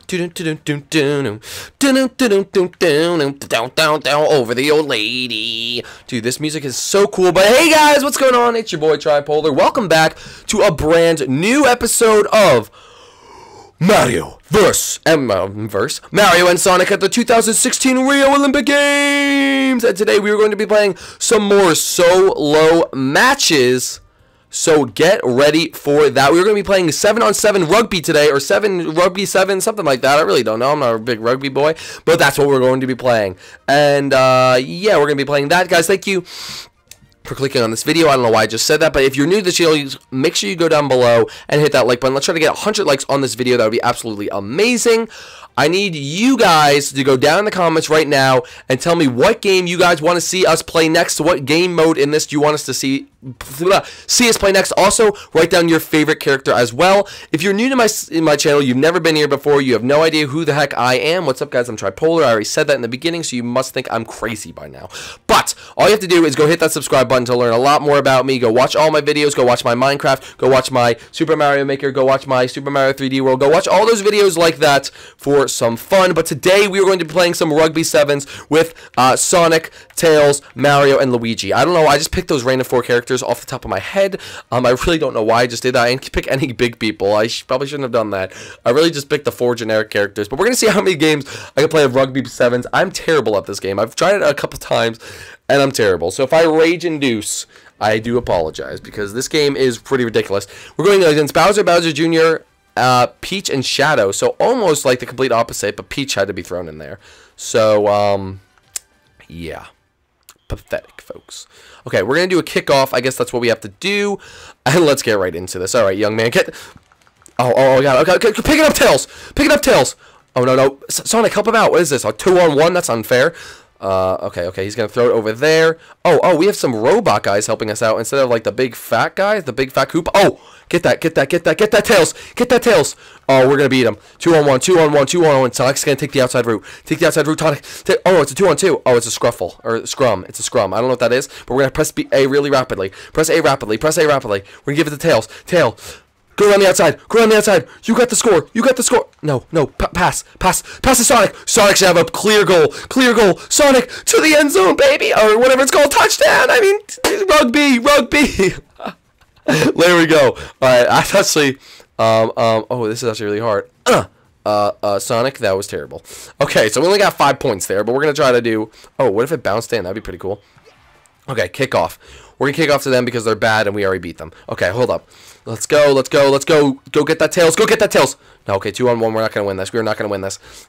over the old lady. Dude, this music is so cool. But hey guys, what's going on? It's your boy Tripolar. Welcome back to a brand new episode of Mario Mario and Sonic at the 2016 Rio Olympic Games. And today we are going to be playing some more solo matches. So get ready for that. We're going to be playing 7-on-7 rugby today, or 7 rugby 7, something like that. I really don't know. I'm not a big rugby boy, but that's what we're going to be playing. And yeah, we're going to be playing that, guys. Thank you for clicking on this video. I don't know why I just said that, but if you're new to the channel, make sure you go down below and hit that like button. Let's try to get 100 likes on this video. That would be absolutely amazing. I need you guys to go down in the comments right now and tell me what game you guys want to see us play next. What game mode in this do you want us to see us play next? Also, write down your favorite character as well. If you're new to my channel, you've never been here before, you have no idea who the heck I am. What's up, guys? I'm Tripolar. I already said that in the beginning, so you must think I'm crazy by now. But all you have to do is go hit that subscribe button to learn a lot more about me. Go watch all my videos. Go watch my Minecraft. Go watch my Super Mario Maker. Go watch my Super Mario 3D World. Go watch all those videos like that for some fun. But today we are going to be playing some rugby 7s with Sonic, Tails, Mario, and Luigi. I don't know. I just picked those random 4 characters off the top of my head. I really don't know why I just did that. I didn't pick any big people. I probably shouldn't have done that. I really just picked the 4 generic characters. But we're going to see how many games I can play of rugby 7s. I'm terrible at this game. I've tried it a couple times, and I'm terrible. So if I rage induce, I do apologize, because this game is pretty ridiculous. We're going against Bowser, Bowser Jr., Peach, and Shadow. So almost like the complete opposite, but Peach had to be thrown in there. So, yeah. Pathetic, folks. Okay, we're going to do a kickoff. I guess that's what we have to do. And let's get right into this. All right, young man. Get... Oh, God. Okay, pick it up, Tails. Pick it up, Tails. Oh, no. Sonic, help him out. What is this? A 2-on-1? That's unfair. Okay. He's going to throw it over there. Oh, we have some robot guys helping us out instead of, like, the big fat guys, the big fat Koopa. Oh, get that, Tails. Get that, Tails. Oh, we're going to beat him. 2-on-1, 2-on-1, 2-on-1. Sonic's going to take the outside route. Take the outside route, Sonic. Oh, it's a 2-on-2. Oh, it's a scruffle, or scrum. It's a scrum. I don't know what that is, but we're going to press A really rapidly. Press A rapidly. We're going to give it to Tails. Go around the outside. You got the score. No. Pass to Sonic. Sonic should have a clear goal. Sonic to the end zone, baby. Or whatever it's called. Touchdown. I mean, rugby. There we go. All right. That's actually, oh, this is actually really hard. Sonic, that was terrible. Okay, so we only got 5 points there, but we're going to try to do, oh, what if it bounced in? That'd be pretty cool. Okay, kickoff. We're going to kick off to them because they're bad and we already beat them. Okay, hold up. Let's go. Go get that Tails. No, okay, 2-on-1. We're not going to win this. We're not winning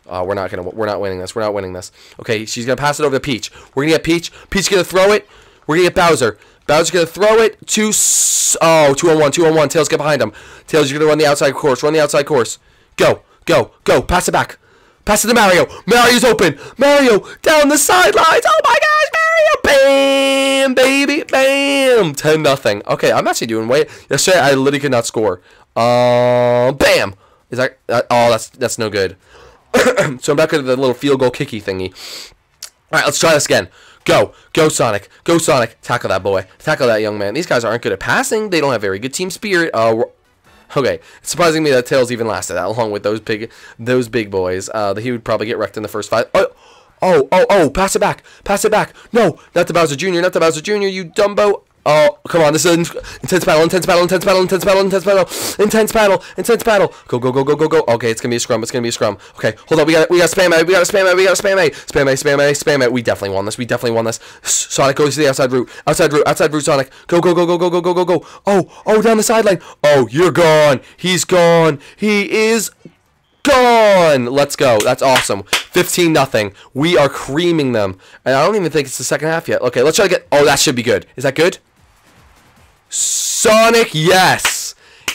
this. Okay, she's going to pass it over to Peach. We're going to get Peach. Peach's going to throw it. We're going to get Bowser. Bowser's going to throw it to... Oh, 2-on-1. Tails, get behind him. Tails, you're going to run the outside course. Go. Pass it back. Pass it to Mario. Mario's open. Mario down the sidelines. Oh my gosh, Mario. Bam, baby. Bam. 10-0. Okay, I'm actually doing way. Yesterday, I literally could not score. Bam. Is that... oh, that's no good. So I'm back to the little field goal kicky thingy. All right, let's try this again. Go, Sonic. Tackle that boy. Tackle that young man. These guys aren't good at passing. They don't have very good team spirit. Okay, it's surprising me that Tails even lasted that long with those big boys. He would probably get wrecked in the first 5. Oh, pass it back. No, not to Bowser Jr., you dumbo. Oh, come on, this is intense battle. Intense battle. Go. Okay, it's gonna be a scrum. Okay, hold on, we gotta spam it. We definitely won this. Sonic goes to the outside route, Sonic. Go. Oh, down the sideline. Oh, you're gone. He's gone. He is gone. Let's go. That's awesome. 15-0. We are creaming them. And I don't even think it's the second half yet. Okay, let's try to get... Oh, that should be good. Is that good? Sonic, yes.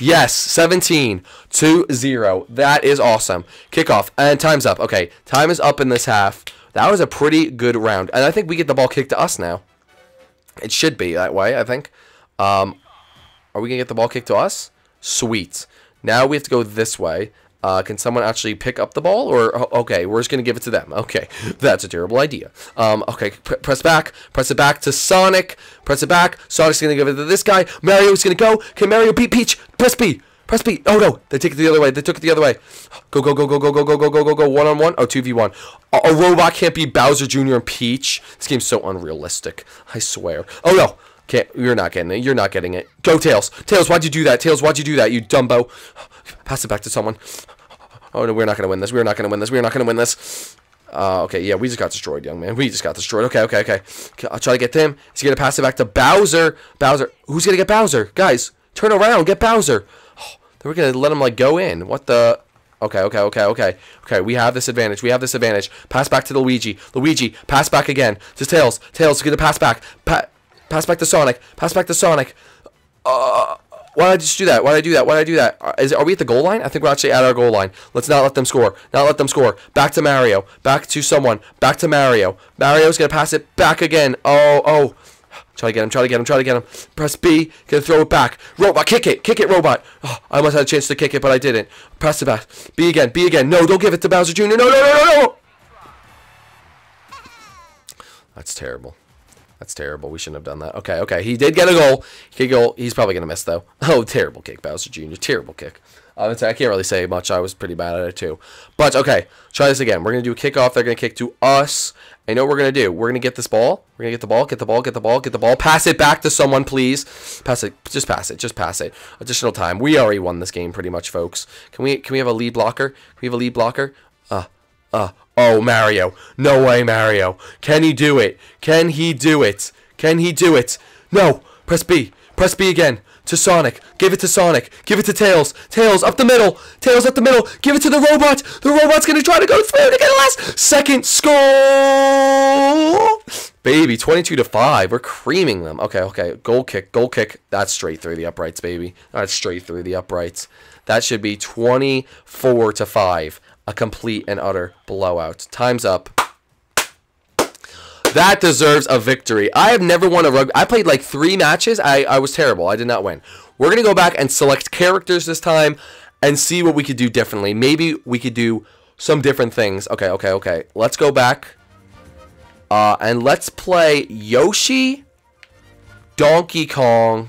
17-0. That is awesome. Kickoff. And time's up. Okay, time is up in this half. That was a pretty good round. And I think we get the ball kicked to us now. It should be that way, I think. Are we going to get the ball kicked to us? Sweet. Now we have to go this way. Can someone actually pick up the ball? Or, okay, we're just going to give it to them. Okay, that's a terrible idea. Okay, press it back to Sonic. Sonic's going to give it to this guy. Mario's going to go. Can Mario beat Peach? Press B. Press B. Oh no, they take it the other way. They took it the other way. Go, go, go, go, go, go, go, go, go, go, go. 1-on-1. Oh, 2v1. A robot can't beat Bowser Jr. and Peach. This game's so unrealistic. I swear. Oh no. Can't. You're not getting it. You're not getting it. Go, Tails. Tails, why'd you do that? Tails, why'd you do that? You dumbo. Pass it back to someone. Oh no, we're not gonna win this. We're not gonna win this. We're not gonna win this. Okay, yeah, we just got destroyed, young man. We just got destroyed. Okay, okay, okay. I'll try to get them. He's gonna pass it back to Bowser. Bowser. Who's gonna get Bowser? Guys, turn around. Get Bowser. Oh, then we're gonna let him, like, go in. What the... Okay, okay, okay, okay. Okay, we have this advantage. We have this advantage. Pass back to Luigi. Luigi, pass back again. To Tails. Tails, get a pass back. Pass back to Sonic. Pass back to Sonic. Why did I just do that? Why did I do that? Why did I do that? Are we at the goal line? I think we're actually at our goal line. Let's not let them score. Not let them score. Back to Mario. Back to someone. Back to Mario. Mario's going to pass it back again. Oh. Try to get him. Try to get him. Try to get him. Press B. Gonna throw it back. Robot, kick it. Kick it, Robot. Oh, I almost had a chance to kick it, but I didn't. Press it back. B again. B again. No, don't give it to Bowser Jr. No, no, no, no, no. That's terrible. That's terrible. We shouldn't have done that. Okay, okay. He did get a goal. He's probably going to miss, though. Oh, terrible kick, Bowser Jr. Terrible kick. I can't really say much. I was pretty bad at it, too. But, okay. Try this again. We're going to do a kickoff. They're going to kick to us. I know what we're going to do. We're going to get this ball. We're going to get the ball. Get the ball. Get the ball. Get the ball. Pass it back to someone, please. Pass it. Just pass it. Just pass it. Additional time. We already won this game, pretty much, folks. Can we have a lead blocker? Can we have a lead blocker? Oh, Mario. No way, Mario. Can he do it? Can he do it? Can he do it? No. Press B. Press B again. To Sonic. Give it to Sonic. Give it to Tails. Tails up the middle. Tails up the middle. Give it to the robot. The robot's going to try to go through to get a last second score. Baby, 22-5. We're creaming them. Okay, okay. Goal kick. Goal kick. That's straight through the uprights, baby. That's straight through the uprights. That should be 24-5. A complete and utter blowout. Time's up. That deserves a victory. I have never won a rugby. I played like 3 matches. I was terrible. I did not win. We're going to go back and select characters this time and see what we could do differently. Maybe we could do some different things. Okay, okay, okay. Let's go back. And let's play Yoshi, Donkey Kong,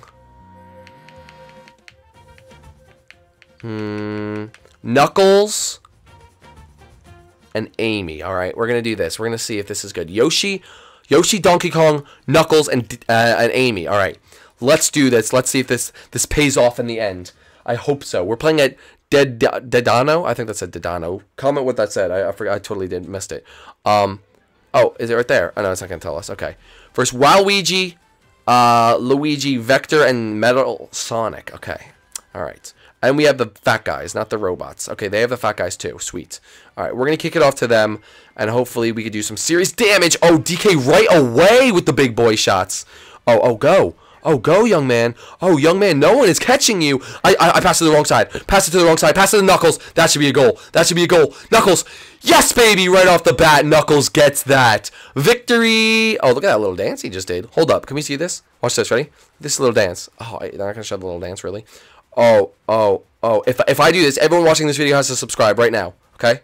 Knuckles, and Amy. All right, we're gonna do this. We're gonna see if this is good. Yoshi, Donkey Kong, Knuckles, and Amy. All right, let's do this. Let's see if this pays off in the end. I hope so. We're playing at Dedano. I think that said Dedano. Comment what that said. I forgot. I totally missed it. Oh, is it right there? Oh no, it's not gonna tell us. Okay. First, Waluigi, Luigi, Vector, and Metal Sonic. Okay. All right. And we have the fat guys, not the robots. Okay, they have the fat guys too. Sweet. All right, we're going to kick it off to them, and hopefully we could do some serious damage. Oh, DK right away with the big boy shots. Oh, go. Oh, go, young man. Oh, young man, no one is catching you. I passed to the wrong side. Pass it to the wrong side. Pass it to Knuckles. That should be a goal. That should be a goal. Knuckles. Yes, baby. Right off the bat, Knuckles gets that. Victory. Oh, look at that little dance he just did. Hold up. Can we see this? Watch this. Ready? This little dance. Oh, they're not going to show the little dance, really. Oh. If I do this, everyone watching this video has to subscribe right now, okay?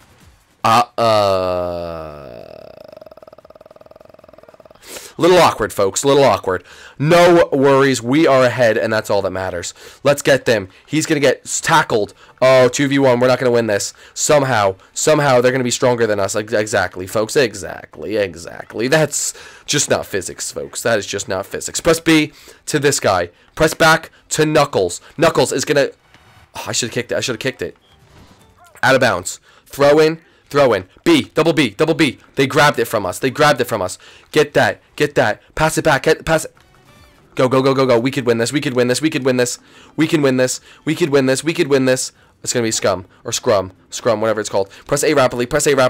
Little awkward, folks. Little awkward. No worries. We are ahead, and that's all that matters. Let's get them. He's going to get tackled. Oh, 2v1. We're not going to win this. Somehow, they're going to be stronger than us. Exactly, folks. Exactly. That's just not physics, folks. That is just not physics. Press B to this guy. Press back to Knuckles. Knuckles is going to... Oh, I should have kicked it. Out of bounds. Throw in. B. Double B. They grabbed it from us. Get that. Pass it back. Pass it. Go. We could win this. We can win this. It's going to be scum. Or scrum, whatever it's called. Press A rapidly.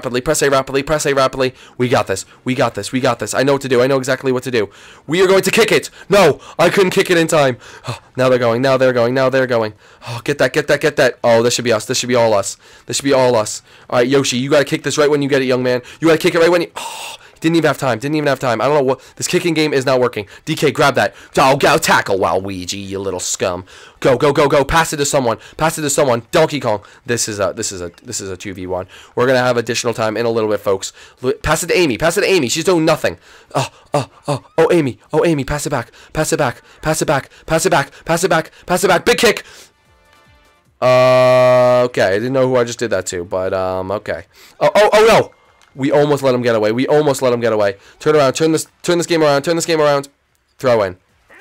We got this. I know what to do. I know exactly what to do. We are going to kick it. No, I couldn't kick it in time. Oh, now they're going. Oh, get that. Oh, this should be us. This should be all us. All right, Yoshi, you got to kick this right when you get it, young man. You got to kick it right when you... Oh, didn't even have time. I don't know what... This kicking game is not working. DK, grab that. Oh, go tackle Waluigi, you little scum. Go. Pass it to someone. Donkey Kong. This is a 2v1. We're going to have additional time in a little bit, folks. Pass it to Amy. She's doing nothing. Oh, Amy. Pass it back. Big kick. Okay, I didn't know who I just did that to, but, okay. Oh, no! We almost let him get away. We almost let him get away. Turn around. Turn this game around. Turn this game around. Throw in.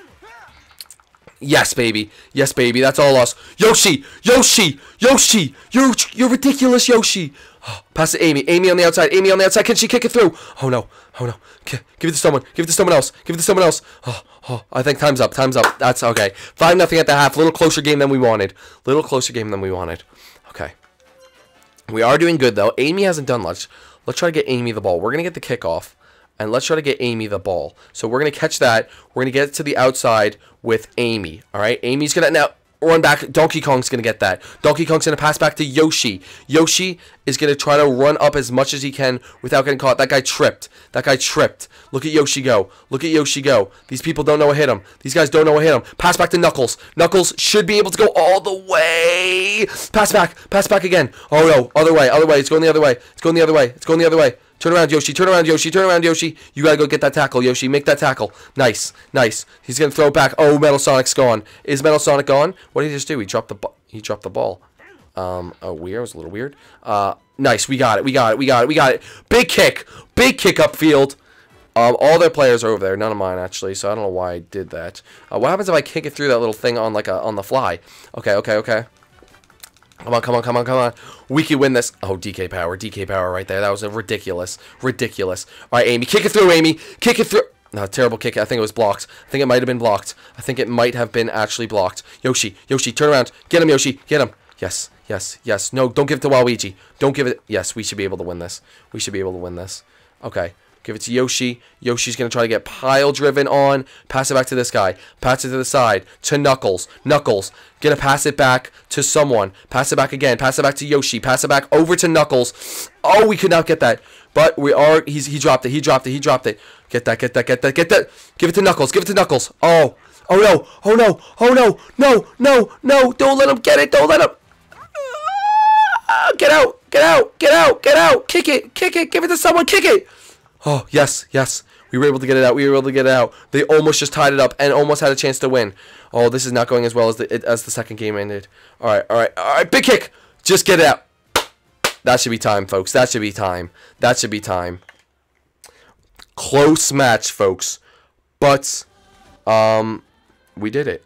Yes, baby. Yes, baby. That's all us. Yoshi! Yoshi! Yoshi! You're ridiculous, Yoshi! Oh, pass it to Amy. Amy on the outside. Amy on the outside. Can she kick it through? Oh, no. Oh, no. Give it to someone. Give it to someone else. Give it to someone else. Oh, I think time's up. Time's up. That's okay. 5-0 at the half. Little closer game than we wanted. Little closer game than we wanted. Okay. We are doing good, though. Amy hasn't done much. Let's try to get Amy the ball. We're going to get the kickoff. And let's try to get Amy the ball. So we're going to catch that. We're going to get it to the outside with Amy. All right? Amy's going to now run back. Donkey Kong's going to get that. Donkey Kong's going to pass back to Yoshi. Yoshi is going to try to run up as much as he can without getting caught. That guy tripped. That guy tripped. Look at Yoshi go. Look at Yoshi go. These people don't know what hit him. These guys don't know what hit him. Pass back to Knuckles. Knuckles should be able to go all the way. Pass back. Pass back again. Oh, no. Other way. Other way. It's going the other way. It's going the other way. It's going the other way. Turn around, Yoshi. Turn around, Yoshi. Turn around, Yoshi. You gotta go get that tackle, Yoshi. Make that tackle. Nice. Nice. He's gonna throw it back. Oh, Metal Sonic's gone. Is Metal Sonic gone? What did he just do? He dropped the ball. Oh, weird. It was a little weird. Nice. We got it. We got it. We got it. We got it. Big kick. Big kick upfield. All their players are over there. None of mine, actually, so I don't know why I did that. What happens if I kick it through that little thing on, like, on the fly? Okay, okay, okay. Come on, come on, come on, come on. We can win this. Oh, DK power right there. That was a ridiculous. Ridiculous. All right, Amy. Kick it through, Amy. Kick it through. No, terrible kick. I think it was blocked. I think it might have been blocked. I think it might have been actually blocked. Yoshi. Yoshi, turn around. Get him, Yoshi. Get him. Yes. Yes. Yes. No, don't give it to Waluigi. Don't give it. Yes, we should be able to win this. We should be able to win this. Okay. Give it to Yoshi. Yoshi's going to try to get pile driven on. Pass it back to this guy. Pass it to the side. To Knuckles. Knuckles. Going to pass it back to someone. Pass it back again. Pass it back to Yoshi. Pass it back over to Knuckles. Oh, we could not get that. But we are... He dropped it. He dropped it. He dropped it. Get that. Get that. Get that. Get that. Give it to Knuckles. Give it to Knuckles. Oh. Oh, no. Oh, no. Oh, no. No. No. No. Don't let him get it. Don't let him... Get out. Get out. Get out. Get out. Kick it. Kick it. Give it to someone. Kick it. Oh, yes, yes. We were able to get it out. We were able to get it out. They almost just tied it up and almost had a chance to win. Oh, this is not going as well as the second game ended. All right, all right, all right. Big kick. Just get it out. That should be time, folks. That should be time. That should be time. Close match, folks. But, we did it.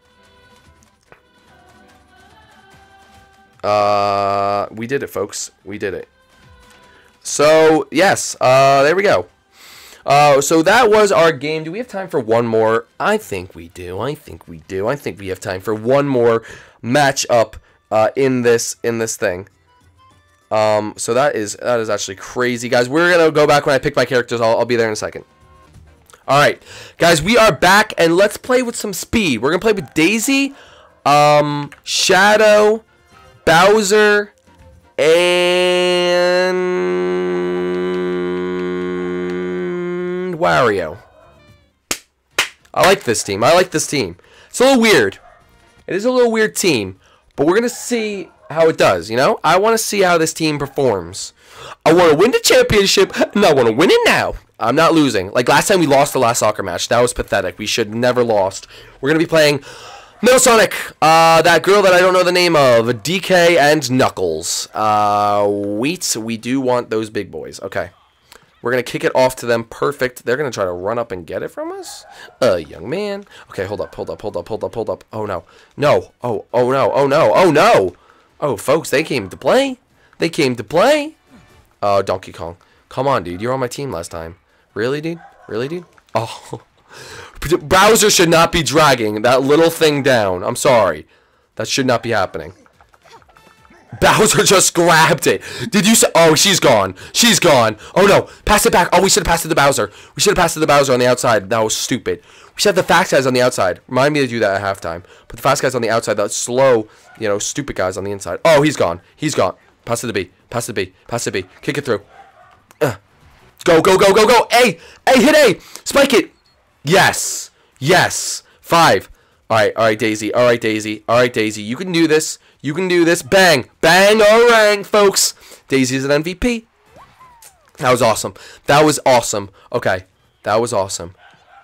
We did it, folks. We did it. So, yes, there we go. So that was our game. Do we have time for one more? I think we do. I think we do. I think we have time for one more matchup in this thing. So that is actually crazy, guys. We're gonna go back when I pick my characters. I'll be there in a second. All right, guys, we are back and let's play with some speed. We're gonna play with Daisy, Shadow, Bowser, and Wario. I like this team. I like this team. It's a little weird. It is a little weird team, but we're gonna see how it does. You know, I want to see how this team performs. I want to win the championship, and I want to win it now. I'm not losing. Like last time, we lost the last soccer match. That was pathetic. We should never lost. We're gonna be playing Metal Sonic, that girl that I don't know the name of, DK and Knuckles. We do want those big boys. Okay. We're going to kick it off to them. Perfect. They're going to try to run up and get it from us? Young man. Okay, hold up. Oh, no. No. Oh no. Oh, no. Oh, no. Oh, folks, they came to play. They came to play. Oh, Donkey Kong. Come on, dude. You were on my team last time. Really, dude? Really, dude? Oh. Bowser should not be dragging that little thing down. I'm sorry. That should not be happening. Bowser just grabbed it. Did you say? Oh, she's gone. She's gone. Oh, no. Pass it back. Oh, we should have passed it to Bowser. We should have passed it to Bowser on the outside. That was stupid. We should have the fast guys on the outside. Remind me to do that at halftime. Put the fast guys on the outside. That slow, you know, stupid guys on the inside. Oh, he's gone. He's gone. Pass it to B. Pass it to B. Pass it to B. Kick it through. Go, go, go, go, go. A. A, hit A. Spike it. Yes. Yes. 5. All right, Daisy. All right, Daisy. All right, Daisy. You can do this. You can do this. Bang. Bang. Orang, folks. Daisy's an MVP. That was awesome. That was awesome. Okay. That was awesome.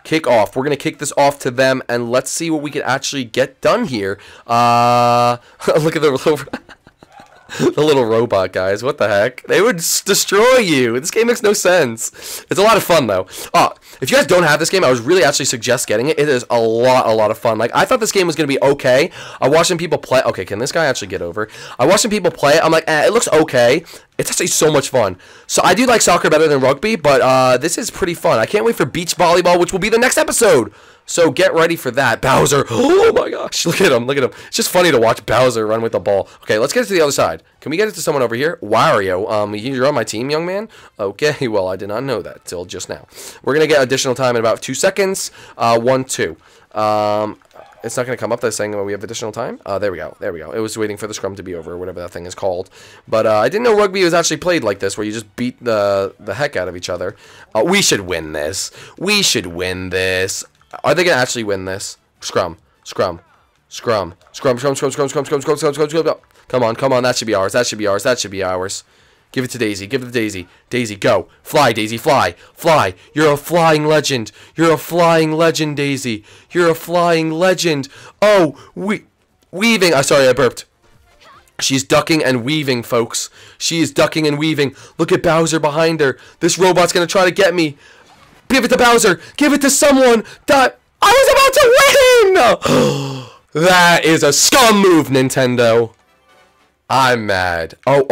Kick off. We're going to kick this off to them, and let's see what we can actually get done here. Look at the little... the little robot guys, what the heck? They would destroy you. This game makes no sense. It's a lot of fun, though. If you guys don't have this game, I would really actually suggest getting it. It is a lot of fun. Like, I thought this game was going to be okay. I watched some people play. Okay, can this guy actually get over? I watched some people play it. I'm like, it looks okay. It's actually so much fun. So I do like soccer better than rugby, but this is pretty fun. I can't wait for beach volleyball, which will be the next episode. So get ready for that. Bowser. Oh my gosh. Look at him. Look at him. It's just funny to watch Bowser run with the ball. Okay, let's get it to the other side. Can we get it to someone over here? Wario. You're on my team, young man? Okay, well, I did not know that till just now. We're going to get additional time in about 2 seconds. 1, 2. It's not going to come up that's saying we have additional time. There we go. There we go. It was waiting for the scrum to be over, or whatever that thing is called. But I didn't know rugby was actually played like this, where you just beat the heck out of each other. We should win this. We should win this. Are they going to actually win this? Scrum. Scrum. Scrum. Scrum. Scrum. Scrum. Scrum. Scrum. Scrum. Scrum. Scrum. Scrum. Scrum. Come on. Come on. That should be ours. That should be ours. That should be ours. Give it to Daisy. Give it to Daisy. Daisy, go. Fly, Daisy. Fly. Fly. You're a flying legend. You're a flying legend, Daisy. You're a flying legend. Oh, weaving. Sorry, I burped. She's ducking and weaving, folks. She is ducking and weaving. Look at Bowser behind her. This robot's going to try to get me. Give it to Bowser. Give it to someone. That I was about to win. That is a scum move, Nintendo. I'm mad. Oh.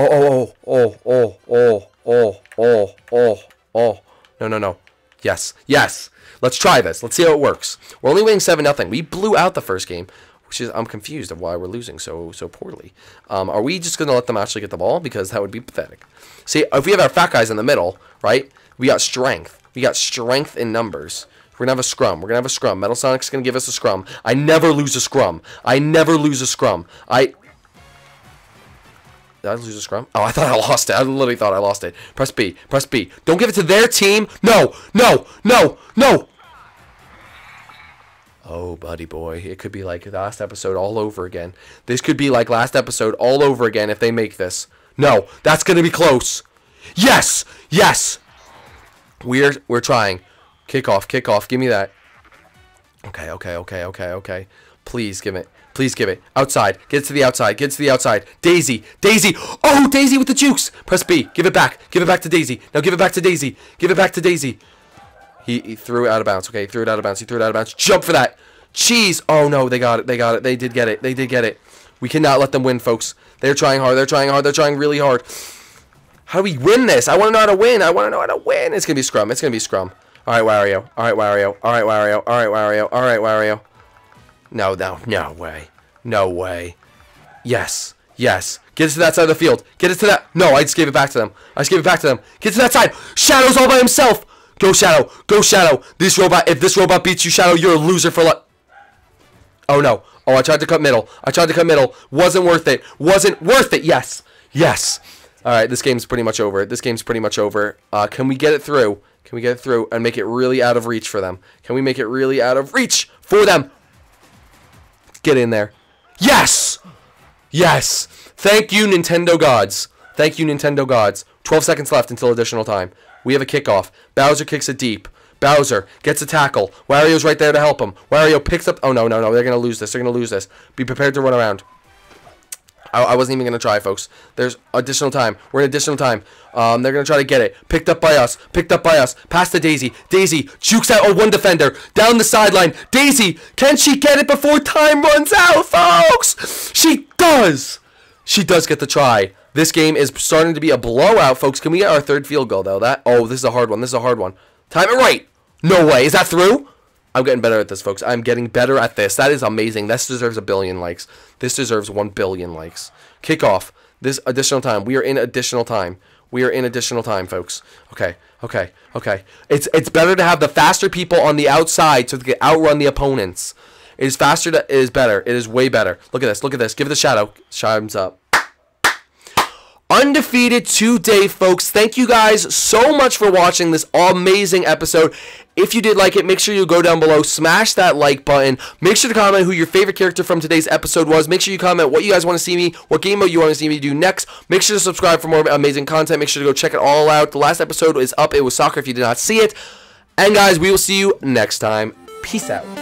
No. Yes. Let's try this. Let's see how it works. We're only winning 7-0. We blew out the first game, which is I'm confused of why we're losing so poorly. Are we just gonna let them actually get the ball? Because that would be pathetic. See, if we have our fat guys in the middle, right? We got strength. We got strength in numbers. We're going to have a scrum. We're going to have a scrum. Metal Sonic's going to give us a scrum. I never lose a scrum. I never lose a scrum. Did I lose a scrum? Oh, I thought I lost it. I literally thought I lost it. Press B. Press B. Don't give it to their team. No. Oh, buddy boy. It could be like last episode all over again. This could be like last episode all over again if they make this. No. That's going to be close. Yes. We're trying. Kick off. Give me that. Okay. Please give it. Outside. Get it to the outside. Daisy. Oh, Daisy with the jukes. Press B. Give it back. Give it back to Daisy. Now give it back to Daisy. He threw it out of bounds. Okay, he threw it out of bounds. Jump for that. Jeez. Oh, no. They got it. They did get it. We cannot let them win, folks. They're trying hard. They're trying really hard. How do we win this? I want to know how to win. It's going to be scrum. All right, Wario. No way. Yes. Get it to that side of the field. Get it to that. No, I just gave it back to them. Get to that side. Shadow's all by himself. Go, Shadow. If this robot beats you, Shadow, you're a loser for life. Oh, no. Oh, I tried to cut middle. Wasn't worth it. Yes. All right, this game's pretty much over. Can we get it through? And make it really out of reach for them? Can we make it really out of reach for them? Get in there. Yes. Thank you, Nintendo gods. 12 seconds left until additional time. We have a kickoff. Bowser kicks it deep. Bowser gets a tackle. Wario's right there to help him. Wario picks up... Oh, no. They're going to lose this. Be prepared to run around. I wasn't even going to try, folks. There's additional time. We're in additional time. They're going to try to get it. Picked up by us. Pass to Daisy. Daisy jukes out one defender. Down the sideline. Daisy, can she get it before time runs out, folks? She does. She does get the try. This game is starting to be a blowout, folks. Can we get our third field goal, though? This is a hard one. Time it right. No way. Is that through? I'm getting better at this, folks. I'm getting better at this. That is amazing. This deserves 1 billion likes. This deserves 1 billion likes. Kickoff. This additional time. We are in additional time. Folks. Okay. It's better to have the faster people on the outside so they can outrun the opponents. It is faster. It is better. It is way better. Look at this. Give it a Shadow. Shine's up. Undefeated today, folks. Thank you guys so much for watching this amazing episode. If you did like it, make sure you go down below, smash that like button. Make sure to comment who your favorite character from today's episode was. Make sure you comment what you guys want to see me, what game mode you want to see me do next. Make sure to subscribe for more amazing content. Make sure to go check it all out. The last episode is up. It was soccer if you did not see it. And guys, we will see you next time. Peace out.